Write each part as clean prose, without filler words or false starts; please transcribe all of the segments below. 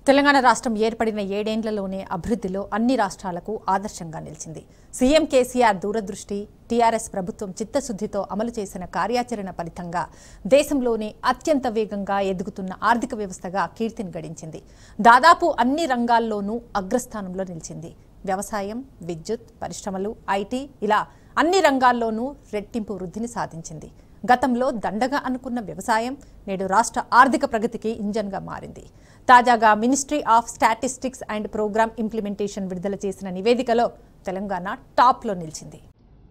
తెలంగాణ రాష్ట్రం ఏర్పడిన 7 ఏళ్లలోనే అభివృద్ధిలో అన్ని రాష్ట్రాలకు ఆదర్శంగా నిలిచింది. సీఎం కేసీఆర్ దూరదృష్టి, టీఆర్ఎస్ ప్రభుత్వం చిత్తశుద్ధితో అమలు చేసిన కార్యాచరణ ఫలితంగా దేశంలోనే అత్యంత వేగంగా ఎదుగుతున్న ఆర్థిక వ్యవస్థగా కీర్తిని గడించింది. దాదాపు అన్ని రంగాల్లోనూ అగ్రస్థానంలో నిలిచింది. వ్యవసాయం, విద్యుత్, పరిశ్రమలు, ఐటీ ఇలా అన్ని రంగాల్లోనూ రెట్టింపు వృద్ధిని సాధించింది. గతంలో దండగా అనుకున్న వ్యవసాయం నేడు రాష్ట్ర ఆర్థిక ప్రగతికి ఇంజన్గా మారింది. తాజాగా ministry of statistics and programme implementation విడుదల చేసిన నివేదికలో తెలంగాణ టాప్లో నిలిచింది.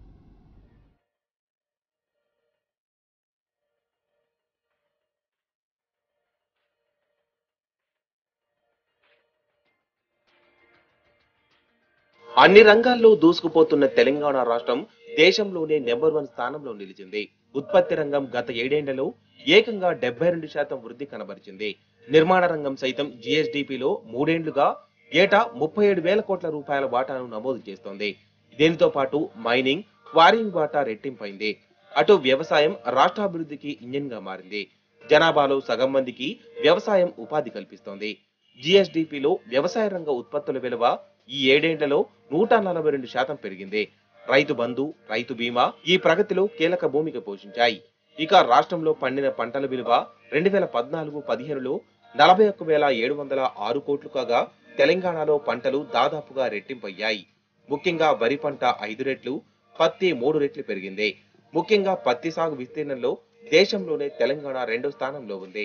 అన్ని రంగాల్లో దూసుకుపోతున్న తెలంగాణ రాష్ట్రం దేశంలోనే నెంబర్ 1 స్థానంలో నిలిచింది. ఉత్పత్తి రంగం గత 7 ఏళ్లలో ఏకంగా 72% వృద్ధి కనబరిచింది. నిర్మాణ రంగం సైతం జీఎస్డీపీలో 3 ఏళ్లుగా ఏటా 37,000 కోట్ల రూపాయల వాటాను నమోదు చేస్తోంది. దీనితో పాటు మైనింగ్, క్వారీయింగ్ వాటా రెట్టింపైంది. అటు వ్యవసాయం రాష్ట్రాభివృద్ధికి ఇంజిన్ గా మారింది. జనాభాలో సగం మందికి వ్యవసాయం ఉపాధి కల్పిస్తోంది. జీఎస్డీపీలో వ్యవసాయ రంగ ఉత్పత్తుల విలువ ఈ 7 ఏళ్లలో 142% పెరిగింది. రైతు బంధు, రైతు బీమా ఈ ప్రగతిలో కీలక భూమిక పోషించాయి. ఇక రాష్ట్రంలో పండిన పంటల విలువ 2014-15లో 41,706 కోట్లు కాగా తెలంగాణలో పంటలు దాదాపుగా రెట్టింపయ్యాయి. ముఖ్యంగా వరి పంట 5 రెట్లు, పత్తి 3 రెట్లు పెరిగింది. ముఖ్యంగా పత్తి సాగు విస్తీర్ణంలో దేశంలోనే తెలంగాణ 2వ స్థానంలో ఉంది.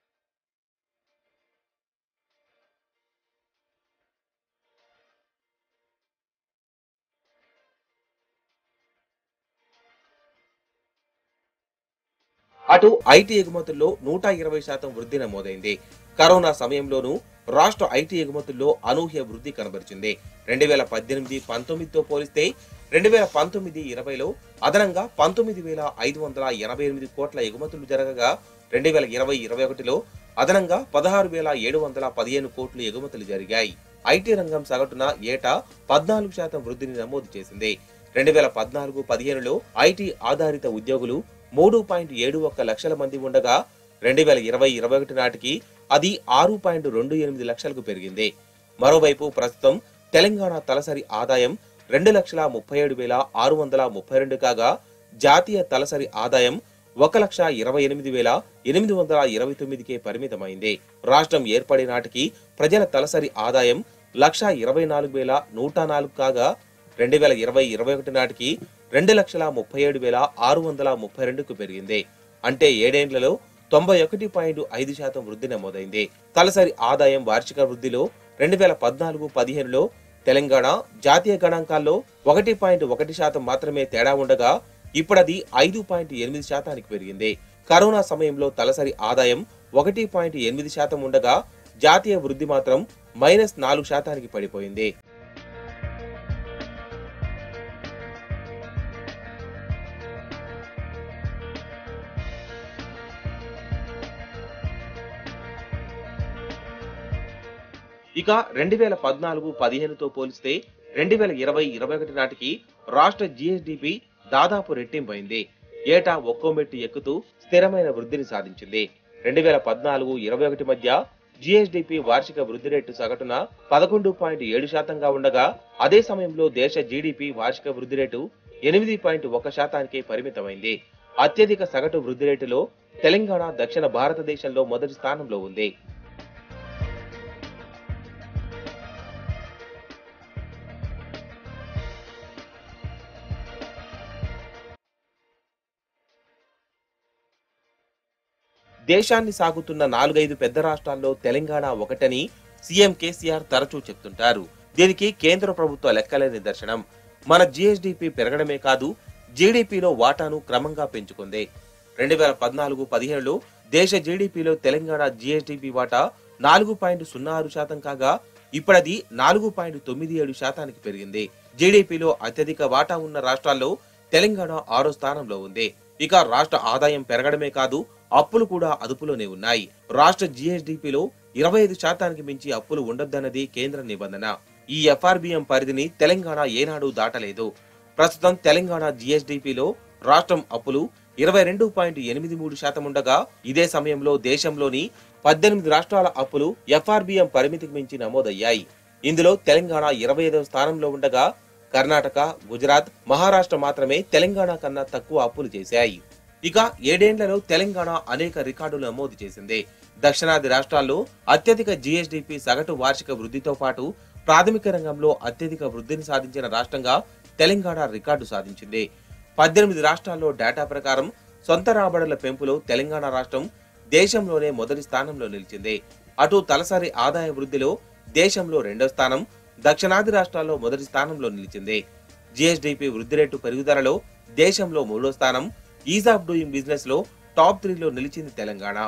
అటు ఐటీ ఎగుమతుల్లో 120% వృద్ధి నమోదైంది. కరోనా సమయంలోనూ రాష్ట్ర ఐటీ ఎగుమతుల్లో అనూహ్య వృద్ధి కనబరిచింది. 2018-19తో పోలిస్తే 2019-20లో అదనంగా 19,588 కోట్ల ఎగుమతులు జరగగా 2020-21లో అదనంగా 16,715 కోట్లు ఎగుమతులు జరిగాయి. ఐటీ రంగం సగటున ఏటా 14% వృద్ధిని నమోదు చేసింది. 2014-15లో ఐటీ ఆధారిత ఉద్యోగులు 3.71 లక్షల మంది ఉండగా 2020-21 నాటికి అది 6.28 లక్షలకు పెరిగింది. మరోవైపు ప్రస్తుతం తెలంగాణ తలసరి ఆదాయం 2,37,632 కాగా జాతీయ తలసరి ఆదాయం 1,28,829కే పరిమితమైంది. రాష్ట్రం ఏర్పడే నాటికి ప్రజల తలసరి ఆదాయం 1,24,104 కాగా 2020-21 నాటికి 2,37,632కు పెరిగింది. అంటే 7 ఏళ్లలో 91.5% వృద్ధి నమోదైంది. తలసరి ఆదాయం వార్షిక వృద్ధిలో 2014-15లో తెలంగాణ జాతీయ గణాంకాల్లో 1.1% మాత్రమే తేడా ఉండగా ఇప్పుడది 5.8% పెరిగింది. కరోనా సమయంలో తలసరి ఆదాయం 1.8% ఉండగా జాతీయ వృద్ధి మాత్రం -4% పడిపోయింది. ఇక 2014-15తో పోలిస్తే 2020-21 నాటికి రాష్ట్ర జీఎస్డీపీ దాదాపు రెట్టింపైంది. ఏటా ఒక్కో మెట్టు ఎక్కుతూ స్థిరమైన వృద్ధిని సాధించింది. 2014-21 మధ్య జీఎస్డీపీ వార్షిక వృద్ధి రేటు సగటున 11.7%గా ఉండగా అదే సమయంలో దేశ జీడీపీ వార్షిక వృద్ధి రేటు 8.1%కే పరిమితమైంది. అత్యధిక సగటు వృద్ధి రేటులో తెలంగాణ దక్షిణ భారతదేశంలో మొదటి స్థానంలో ఉంది. దేశాన్ని సాగుతున్న 4-5 పెద్ద రాష్ట్రాల్లో తెలంగాణ ఒకటని సీఎం కేసీఆర్ తరచూ చెప్తుంటారు. దీనికి కేంద్ర ప్రభుత్వ లెక్కలే నిదర్శనం. మన జీఎస్డీపీ పెరగడమే కాదు, జీడీపీలో వాటాను క్రమంగా పెంచుకుంది. 2014-15లో దేశ జీడీపీలో తెలంగాణ జీఎస్డీపీ వాటా 4.06% కాగా ఇప్పుడది 4.97%కి పెరిగింది. జీడీపీలో అత్యధిక వాటా ఉన్న రాష్ట్రాల్లో తెలంగాణ 6వ స్థానంలో ఉంది. ఇక రాష్ట్ర ఆదాయం పెరగడమే కాదు, అప్పులు కూడా అదుపులోనే ఉన్నాయి. రాష్ట్ర జీఎస్డీపీలో 25%కి మించి అప్పులు ఉండొద్దన్నది కేంద్ర నిబంధన. ఈ ఎఫ్ఆర్బిఎం పరిధిని తెలంగాణ ఏనాడు దాటలేదు. ప్రస్తుతం తెలంగాణ జీఎస్డీపీలో రాష్ట్రం అప్పులు 22.83% ఉండగా ఇదే సమయంలో దేశంలోని 18 రాష్ట్రాల అప్పులు ఎఫ్ఆర్బిఎం పరిమితికి మించి నమోదయ్యాయి. ఇందులో తెలంగాణ 25వ స్థానంలో ఉండగా కర్ణాటక, గుజరాత్, మహారాష్ట్ర మాత్రమే తెలంగాణ కన్నా తక్కువ అప్పులు చేశాయి. ఇక 7 ఏళ్లలో తెలంగాణ అనేక రికార్డులు నమోదు చేసింది. దక్షిణాది రాష్ట్రాల్లో అత్యధిక జీఎస్డీపీ సగటు వార్షిక వృద్ధితో పాటు ప్రాథమిక రంగంలో అత్యధిక వృద్ధిని సాధించిన రాష్ట్రంగా తెలంగాణ రికార్డు సాధించింది. 18 రాష్ట్రాల్లో డేటా ప్రకారం సొంత రాబడుల పెంపులో తెలంగాణ రాష్ట్రం దేశంలోనే మొదటి స్థానంలో నిలిచింది. అటు తలసరి ఆదాయ వృద్ధిలో దేశంలో 2వ స్థానం, దక్షిణాది రాష్ట్రాల్లో మొదటి స్థానంలో నిలిచింది. జీఎస్డీపీ వృద్ధి రేటు పెరుగుదలలో దేశంలో 3వ స్థానం, ఈజ్ ఆఫ్ డూయింగ్ బిజినెస్ లో టాప్ 3లో నిలిచింది తెలంగాణ.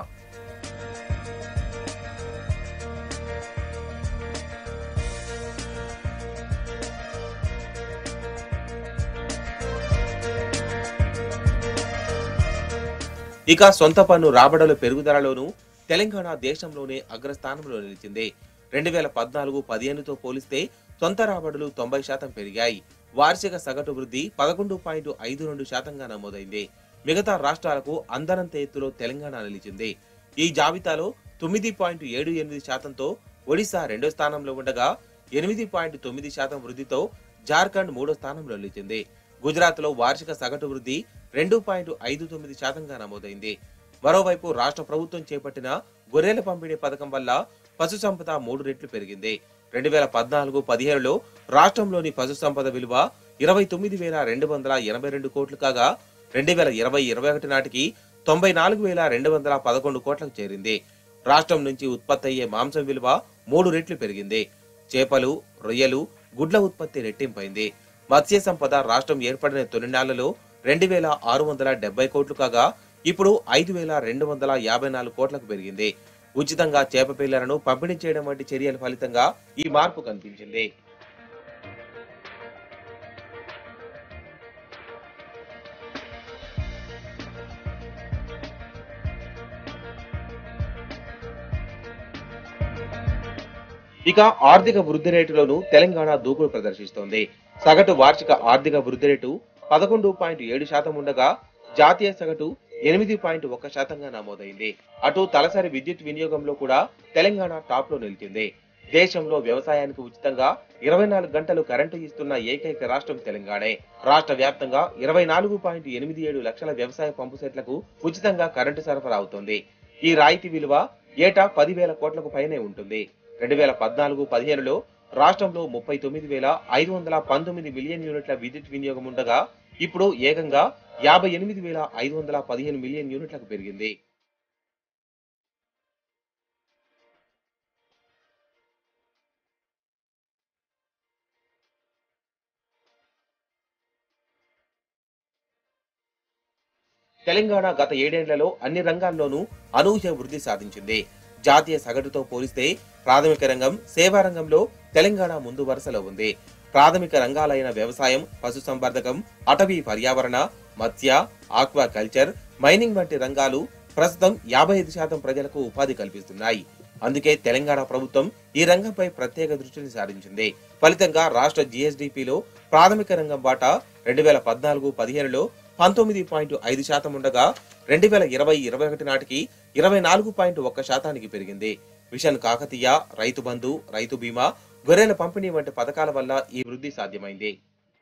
ఇక సొంత పన్ను రాబడుల పెరుగుదలలోనూ తెలంగాణ దేశంలోనే అగ్రస్థానంలో నిలిచింది. 2014-15తో పోలిస్తే సొంత రాబడులు 90% పెరిగాయి. వార్షిక సగటు వృద్ధి 11.52%గా నమోదైంది. మిగతా రాష్ట్రాలకు అందనంత ఎత్తులో తెలంగాణ నిలిచింది. ఈ జాబితాలో 9.78%తో ఒడిశా 2వ స్థానంలో ఉండగా 8.9% వృద్ధితో జార్ఖండ్ 3వ స్థానంలో నిలిచింది. గుజరాత్ లో వార్షిక సగటు వృద్ధి 2.59%గా నమోదైంది. మరోవైపు రాష్ట్ర ప్రభుత్వం చేపట్టిన గొర్రెల పంపిణీ పథకం వల్ల పశు సంపద 3 రెట్లు పెరిగింది. 2014-15లో రాష్ట్రంలోని పశు సంపద విలువ 29,282 కోట్లు కాగా 2020-21 నాటికి 94,211 కోట్లకు చేరింది. రాష్ట్రం నుంచి ఉత్పత్తి అయ్యే మాంసం విలువ 3 రెట్లు పెరిగింది. చేపలు, రొయ్యలు, గుడ్ల ఉత్పత్తి రెట్టింపైంది. మత్స్య సంపద రాష్ట్రం ఏర్పడిన తొలినాళ్లలో 2,670 కోట్లు కాగా ఇప్పుడు 5,254 కోట్లకు పెరిగింది. ఉచితంగా చేప పిల్లలను పంపిణీ చేయడం వంటి చర్యల ఫలితంగా ఈ మార్పు కనిపించింది. ఇక ఆర్థిక వృద్ధి రేటులోనూ తెలంగాణ దూకుడు ప్రదర్శిస్తోంది. సగటు వార్షిక ఆర్థిక వృద్ధి రేటు 11.7% ఉండగా జాతీయ సగటు 8.1%గా నమోదైంది. అటు తలసరి విద్యుత్ వినియోగంలో కూడా తెలంగాణ టాప్ లో నిలిచింది. దేశంలో వ్యవసాయానికి ఉచితంగా 24 గంటలు కరెంటు ఇస్తున్న ఏకైక రాష్ట్రం తెలంగాణే. రాష్ట్ర వ్యాప్తంగా 24.87 లక్షల వ్యవసాయ పంపు సెట్లకు ఉచితంగా కరెంటు సరఫరా అవుతోంది. ఈ రాయితీ విలువ ఏటా 10,000 కోట్లకు పైనే ఉంటుంది. 2014-15లో రాష్ట్రంలో 39,519 మిలియన్ యూనిట్ల విద్యుత్ వినియోగం ఉండగా ఇప్పుడు ఏకంగా 58,515 మిలియన్ యూనిట్లకు పెరిగింది. తెలంగాణ గత 7 ఏళ్లలో అన్ని రంగాల్లోనూ అనూహ్య వృద్ధి సాధించింది. జాతీయ సగటుతో పోలిస్తే ప్రాథమిక రంగం, సేవా రంగంలో తెలంగాణ ముందు వరుసలో ఉంది. ప్రాథమిక రంగాలైన వ్యవసాయం, పశు సంవర్ధకం, అటవీ పర్యావరణ, మత్స్య, ఆక్వా కల్చర్, మైనింగ్ వంటి రంగాలు ప్రస్తుతం 55% ప్రజలకు ఉపాధి కల్పిస్తున్నాయి. అందుకే తెలంగాణ ప్రభుత్వం ఈ రంగంపై ప్రత్యేక దృష్టిని సారించింది. ఫలితంగా రాష్ట్ర జీఎస్డీపీలో ప్రాథమిక రంగం వాటా 2014-15లో 19.5% ఉండగా 2020-21 నాటికి 24.1%కి పెరిగింది. మిషన్ కాకతీయ, రైతు బంధు, రైతు బీమా, గొర్రెల పంపిణీ వంటి పథకాల వల్ల ఈ వృద్ధి సాధ్యమైంది.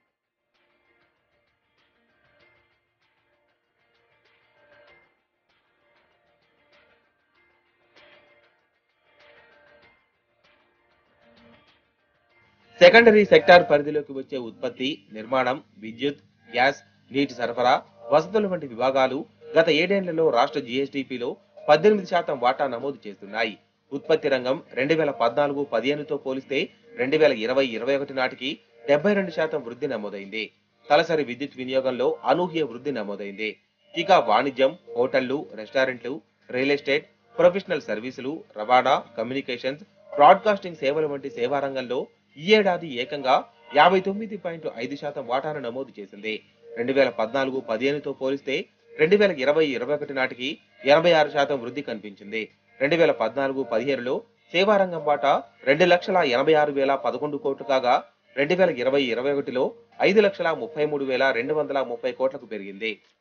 సెకండరీ సెక్టార్ పరిధిలోకి వచ్చే ఉత్పత్తి, నిర్మాణం, విద్యుత్, గ్యాస్, నీటి సరఫరా, వసతులు వంటి విభాగాలు గత 7 ఏళ్లలో రాష్ట్ర జీఎస్డీపీలో 18% వాటా నమోదు చేస్తున్నాయి. ఉత్పత్తి రంగం 2014-15తో పోలిస్తే 2020-21 నాటికి 72% వృద్ధి నమోదైంది. తలసరి విద్యుత్ వినియోగంలో అనూహ్య వృద్ధి నమోదైంది. ఇక వాణిజ్యం, హోటళ్లు, రెస్టారెంట్లు, రియల్ ఎస్టేట్, ప్రొఫెషనల్ సర్వీసులు, రవాణా, కమ్యూనికేషన్స్, బ్రాడ్కాస్టింగ్ సేవలు వంటి సేవా రంగంలో ఈ ఏడాది ఏకంగా 59.5% వాటాను నమోదు చేసింది. 2014-15తో పోలిస్తే 2020-21 నాటికి 86% వృద్ధి కనిపించింది. 2014-15లో సేవా రంగం వాటా 2,86,011 కోట్లు కాగా 2020-21లో 5,33,230 కోట్లకు పెరిగింది.